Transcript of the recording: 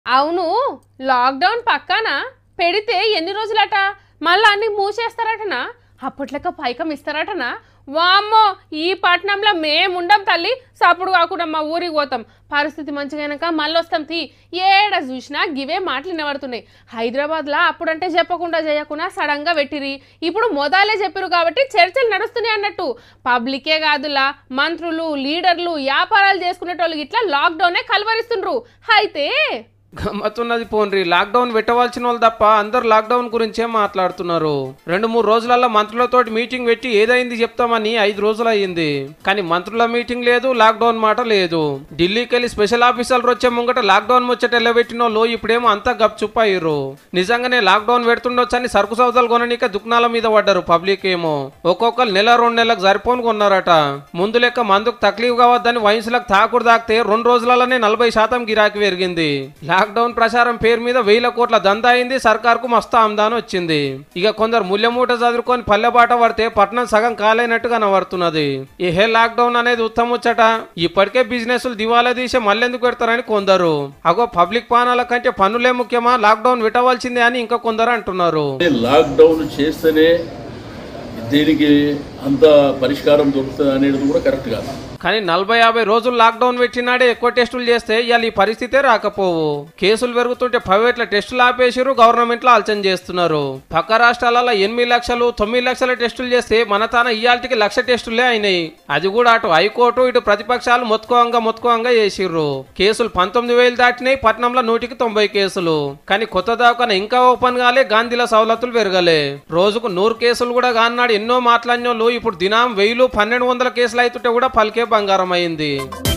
అవును. లాక్‌డౌన్ పక్కాన పెడితే ఎన్ని రోజులట? మళ్ళా అన్ని మూసేస్తారటనా? అప్పట్లెక్క పైకం ఇస్తారటనా? వామ్మో! ఈ పట్నంలో మేముండం తల్లి. సప్పుడు కాకుండా మా ఊరికి పోతాం. పరిస్థితి మంచిగైనాక మళ్ళొస్తాం తీ. ఏడ చూసినా గివే మాటలు వినబడుతున్నాయి. హైదరాబాద్లో అప్పుడంటే చెప్పకుండా చేయకుండా సడన్గా పెట్టిరి. ఇప్పుడు మొదలే చెప్పిరు కాబట్టి చర్చలు నడుస్తున్నాయి అన్నట్టు. పబ్లికే కాదులా మంత్రులు, లీడర్లు, వ్యాపారాలు చేసుకునేటోళ్ళు ఇట్లా లాక్డౌనే కలవరిస్తుండ్రు. అయితే గమ్మత్తున్నది పోన్రి. లాక్డౌన్ పెట్టవలసిన వాళ్ళు తప్ప అందరు లాక్డౌన్ గురించే మాట్లాడుతున్నారు. 2-3 రోజులలో మంత్రులతోటి మీటింగ్ పెట్టి ఏదైంది చెప్తామని 5 రోజులు అయ్యింది. కానీ మంత్రుల మీటింగ్ లేదు, లాక్డౌన్ మాట లేదు. ఢిల్లీకి వెళ్ళి స్పెషల్ ఆఫీసర్లు వచ్చే ముంగట లాక్డౌన్ ముచ్చట ఎల్లబెట్టిన వాళ్ళు ఇప్పుడేమో అంతా గప్చుప్పయ్యారు. నిజంగానే లాక్డౌన్ పెడుతుండొచ్చని సరుకు సౌదాలు కొననీక దుకాణాల మీద పడ్డారు. పబ్లిక్ ఏమో ఒక్కొక్కరు నెల 2 నెలలకు సరిపోను కొన్నారట. ముందు లెక్క మందుకు తక్లీఫ్ కావద్దని వయసులకు తాకుడు తాకితే 2 రోజులలోనే 40% గిరాకీ పెరిగింది. లాక్డౌన్ ప్రచారం పేరు మీద 1000 కోట్ల దందా అయింది. సర్కార్కు మస్తు ఆమ్దానం వచ్చింది. ఇక కొందరు ముల్లెమూట చదువుకొని పల్లెబాట పడితే పట్నం సగం కాలేనట్టుగా కనబడుతున్నది. ఏ లాక్డౌన్ అనేది ఉత్తముచ్చట. ఇప్పటికే బిజినెస్లు దివాలా తీసే మళ్ళెందుకు పెడతారని కొందరు. అగో పబ్లిక్ పానాల కంటే పన్నులే ముఖ్యమా, లాక్డౌన్ పెట్టవలసిందే అని ఇంకా కొందరు అంటున్నారు. లాక్డౌన్ చేస్తేనే దీనికి అంత పరిష్కారం దొరుకుతుంది అనేది కూడా కరెక్ట్ కాదు. కానీ 40-50 రోజులు లాక్డౌన్ పెట్టినాడే ఎక్కువ టెస్టులు చేస్తే ఇవాళ ఈ పరిస్థితే రాకపోవు. కేసులు పెరుగుతుంటే ప్రైవేట్ల టెస్టులు ఆపేసిరు, గవర్నమెంట్లో ఆలోచన చేస్తున్నారు. పక్క రాష్ట్రాలలో 8 లక్షలు 9 లక్షల టెస్టులు చేస్తే మన తాన ఇవాళకి 1,00,000 టెస్టులే అయినాయి. అది కూడా అటు హైకోర్టు ఇటు ప్రతిపక్షాలు మొత్తుకోంగా చేసిర్రు. కేసులు 19,000 దాటినాయి. పట్నంలో 190 కేసులు. కానీ కొత్త దవాఖాన ఇంకా ఓపెన్ కాలే, గాంధీల సవలతులు పెరగలే. రోజుకు 100 కేసులు కూడా కాన్నాడు ఎన్నో మాట్లాడినోళ్ళు ఇప్పుడు దినం 1000-1200 కేసులు అవుతుంటే కూడా పలికే బంగారం అయింది.